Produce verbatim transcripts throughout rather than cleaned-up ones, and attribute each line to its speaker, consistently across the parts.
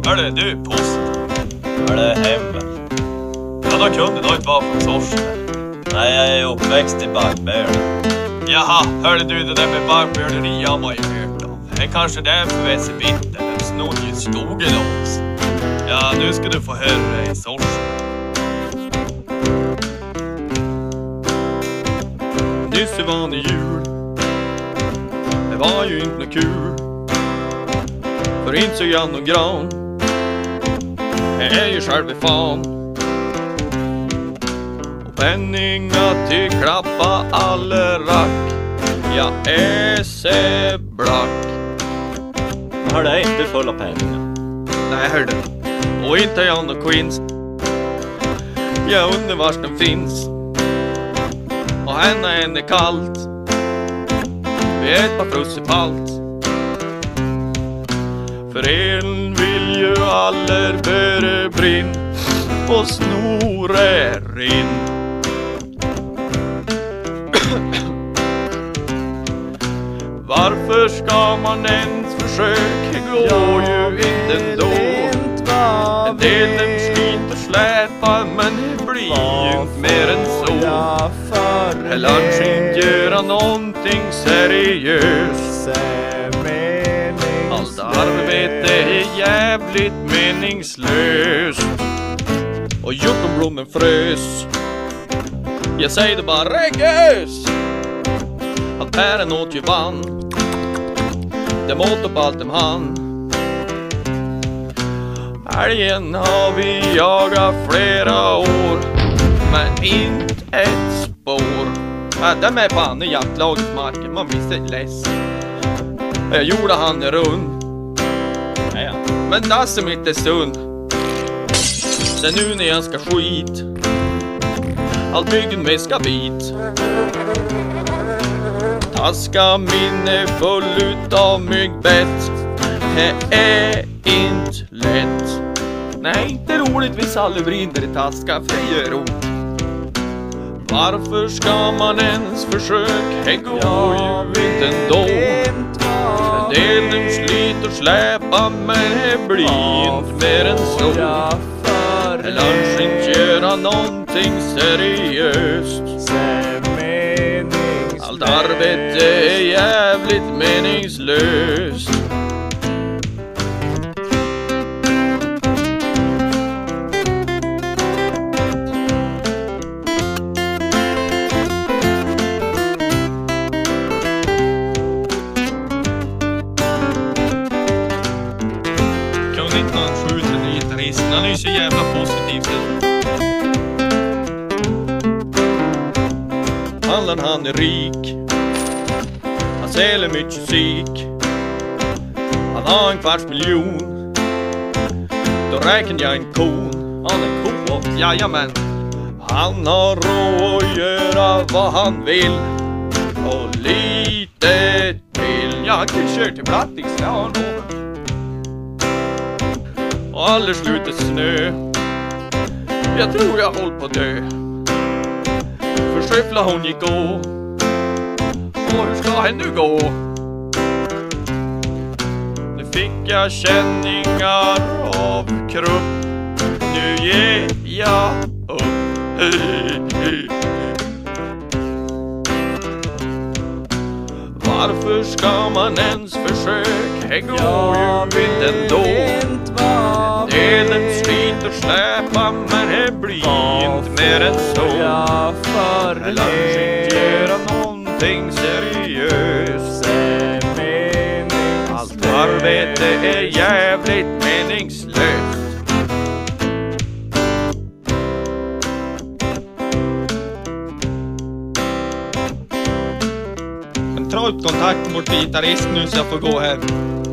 Speaker 1: Hörde du, post.
Speaker 2: Hörde hemma.
Speaker 1: Ja, då kunde du inte vara från Sorsele.
Speaker 2: Nej, jag är uppväxt i Backbjörn.
Speaker 1: Jaha, hörde du det där med barkbjörneri jag var ju hört om. Det är kanske därför vi är så bitter. Den snodde ju skogen av oss. Ja, nu ska du få höra i Sorsele. Nyss var det jul. Det var ju inte något kul. För inte så jag någon gran. Det är ju själv i fan. Och penningar till klappa alla rack. Jag är så black.
Speaker 2: Hör det inte full av pengar.
Speaker 1: Nej, hörde. Och inte jag någon queens. Jag undrar vars den finns. Och henne är det kallt. Vi är ett par frussepalt. För elen vill ju alla börja brinn. Och snorer in. Varför ska man ens försöka? Går ju inte ändå. En del dem sliter släpa, men det blir ju inte mer än så. Eller inte göra någonting seriöst. Allt arbete är jävligt meningslöst. Och juckenblommen frös. Jag säger det bara regös. Allt pären åt ju vann. Det mått upp allt dem han. Älgen har vi jagat flera år, men inte ett spår. Ja, de är på andra jaktlagets marken, man blir så less. Jag gjorde han rund.
Speaker 2: Ja, ja.
Speaker 1: Men det som inte är stund. Sen nu när jag ska skit. Allt byggen med ska bit. Taska minne full utav myggbett. Det är inte lätt. Nej, inte roligt hvis alla vrider i taska, för det gör ont. Varför ska man ens försöka? Det går ju inte ändå. En del dem sliter släpa, men det blir inte mer än så. Eller inte göra någonting seriöst. Allt arbete är jävligt meningslöst. Kunde inte någon skjuta den gitarristen? Han är ju så jävla positivt. Allan han är rik. Han säljer mycket musik. Han har en kvarts miljon. Då räknar jag en kon. Han är ko, jajamän. Han har råd att göra vad han vill. Och lite till. Ja, han kan ju köra till Blattix, det har han råd. Och aldrig slutar snö. Jag tror jag håller på att dö. För skyffla hon gick gå. Och hur ska henne nu gå? Nu fick jag känningar av krupp. Nu ger jag upp. Varför ska man ens försöka? Det går ju inte ändå. Delen sliter släpa, men det blir inte mer än så. Eller inte göra någonting seriöst. Allt arbete är jävligt meningslöst. Men ta upp kontakt mot gitarrist nu så jag får gå hem.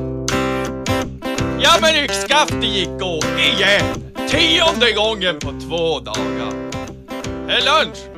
Speaker 1: Ja, men yxskaftet gick gå igen. Tionde gången på två dagar. Är lunch?